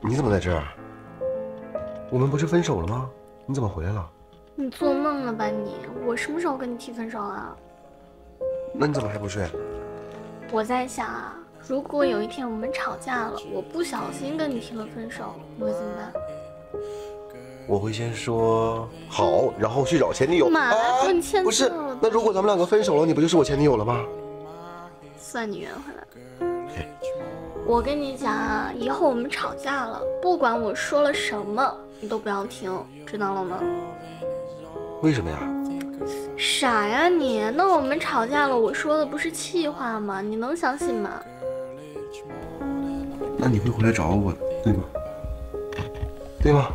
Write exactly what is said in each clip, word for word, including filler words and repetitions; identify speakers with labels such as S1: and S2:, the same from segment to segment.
S1: 你怎么在这儿？我们不是分手了吗？你怎么回来了？
S2: 你做梦了吧你？我什么时候跟你提分手啊？
S1: 那你怎么还不睡？
S2: 我在想啊，如果有一天我们吵架了，我不小心跟你提了分手，你会怎么办？
S1: 我会先说好，然后去找前女友。
S2: 妈，
S1: 啊、
S2: 你欠
S1: 不是
S2: 揍了，
S1: 那如果咱们两个分手了，你不就是我前女友了吗？
S2: 算你圆回来。我跟你讲啊，以后我们吵架了，不管我说了什么，你都不要听，知道了吗？
S1: 为什么呀？
S2: 傻呀你！那我们吵架了，我说的不是气话吗？你能相信吗？
S1: 那你会回来找我，对吗？对吗？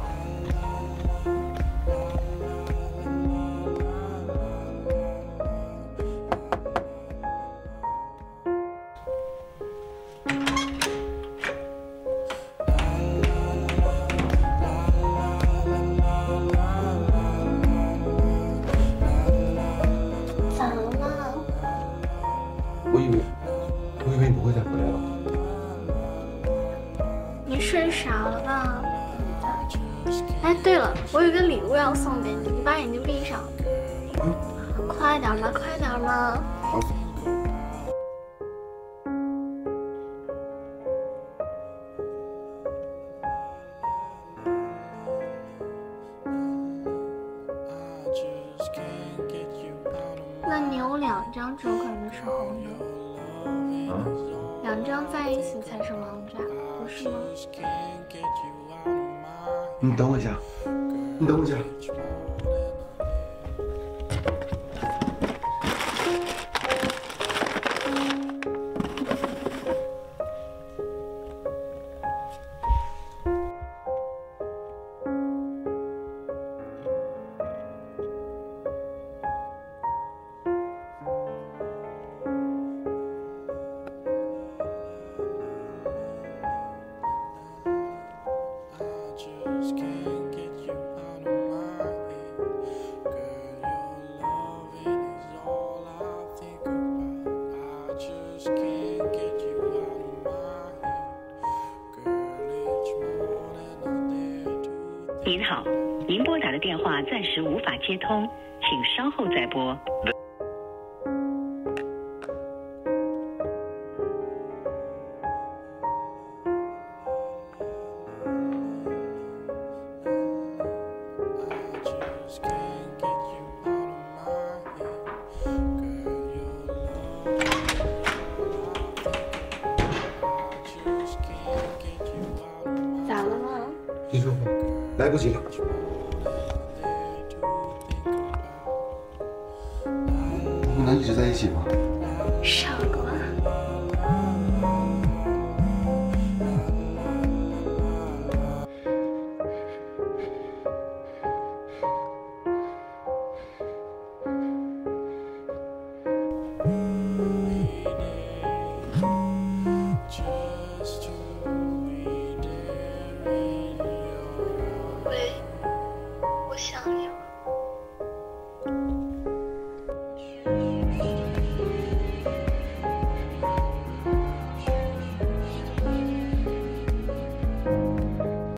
S2: 咋了嘛？
S1: 我以为，我以为你不会再回来了。
S2: 你睡傻了吧？哎，对了，我有个礼物要送给你，你把眼睛闭上。
S1: 嗯，
S2: 快点嘛，快点嘛！
S1: 好。
S2: 那你有两张周可人的时候呢？
S1: 啊？
S2: 两张在一起才是王炸，不是吗？
S1: 你等我一下，你等我一下。
S3: 您好，您拨打的电话暂时无法接通，请稍后再拨。
S2: 咋了嘛？
S1: 别说话，来不及了。我们能一直在一起吗？
S2: 傻狗。